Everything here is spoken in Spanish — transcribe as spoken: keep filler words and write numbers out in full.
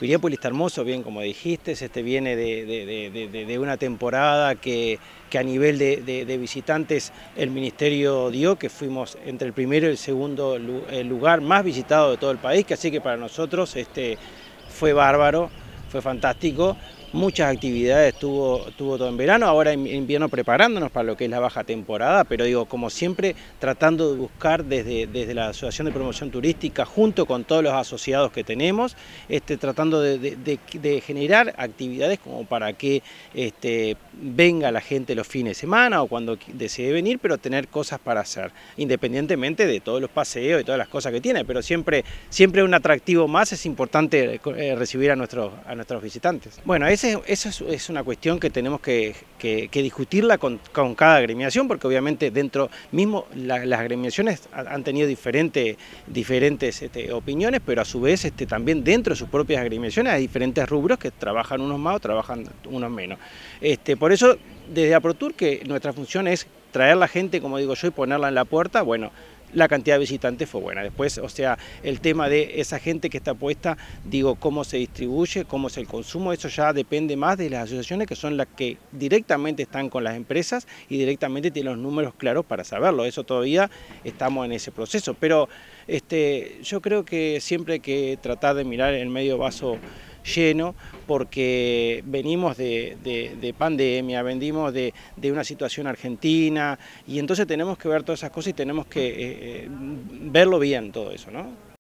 Piriápolis está hermoso, bien como dijiste, este viene de, de, de, de, de una temporada que, que a nivel de, de, de visitantes el Ministerio dio, que fuimos entre el primero y el segundo lugar más visitado de todo el país, que así que para nosotros este, fue bárbaro, fue fantástico. Muchas actividades tuvo, tuvo todo en verano, ahora en invierno preparándonos para lo que es la baja temporada, pero digo, como siempre, tratando de buscar desde, desde la Asociación de Promoción Turística, junto con todos los asociados que tenemos, este, tratando de, de, de, de generar actividades como para que este, venga la gente los fines de semana o cuando desee venir, pero tener cosas para hacer, independientemente de todos los paseos y todas las cosas que tiene, pero siempre, siempre un atractivo más, es importante eh, recibir a nuestros, a nuestros visitantes. Bueno, es Esa es una cuestión que tenemos que, que, que discutirla con, con cada agremiación, porque obviamente dentro mismo la, las agremiaciones han tenido diferente, diferentes este, opiniones, pero a su vez este, también dentro de sus propias agremiaciones hay diferentes rubros que trabajan unos más o trabajan unos menos. Este, por eso desde APROTUR, que nuestra función es traer la gente, como digo yo, y ponerla en la puerta, bueno, la cantidad de visitantes fue buena. Después, o sea, el tema de esa gente que está puesta, digo, cómo se distribuye, cómo es el consumo, eso ya depende más de las asociaciones que son las que directamente están con las empresas y directamente tienen los números claros para saberlo. Eso todavía estamos en ese proceso, pero este, yo creo que siempre hay que tratar de mirar el medio vaso lleno, porque venimos de, de, de pandemia, venimos de, de una situación argentina y entonces tenemos que ver todas esas cosas y tenemos que eh, verlo bien todo eso, ¿no?